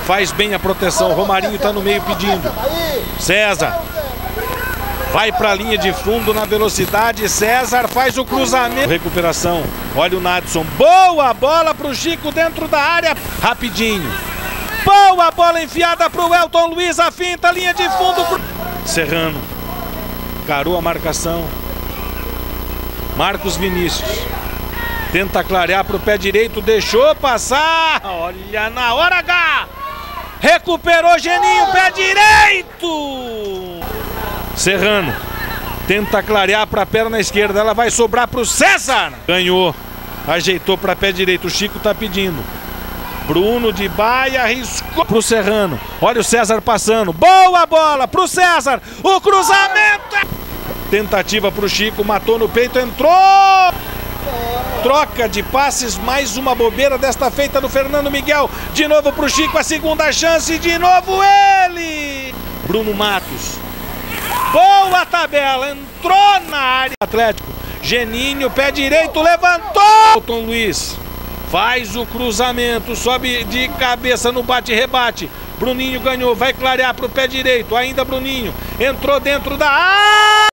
Faz bem a proteção. Romarinho tá no meio pedindo. César. Vai para a linha de fundo na velocidade. César faz o cruzamento. Recuperação. Olha o Nadson. Boa bola para o Chico dentro da área. Rapidinho. Boa bola enfiada para o Elton Luiz. A finta, linha de fundo. Serrano. Carou a marcação. Marcos Vinícius. Tenta clarear para o pé direito. Deixou passar. Olha na hora H. Recuperou Geninho. Pé direito. Serrano. Tenta clarear para a perna esquerda. Ela vai sobrar para o César. Ganhou. Ajeitou para pé direito. O Chico tá pedindo. Bruno de Baia arriscou para o Serrano. Olha o César passando. Boa bola para o César. O cruzamento. Tentativa para o Chico. Matou no peito. Entrou. Troca de passes. Mais uma bobeira desta feita do Fernando Miguel. De novo para o Chico. A segunda chance. De novo ele. Bruno Matos. Boa tabela. Entrou na área. Atlético. Geninho. Pé direito. Levantou. Elton Luiz. Faz o cruzamento, sobe de cabeça no bate-rebate. Bruninho ganhou, vai clarear para o pé direito. Ainda Bruninho, entrou dentro da área.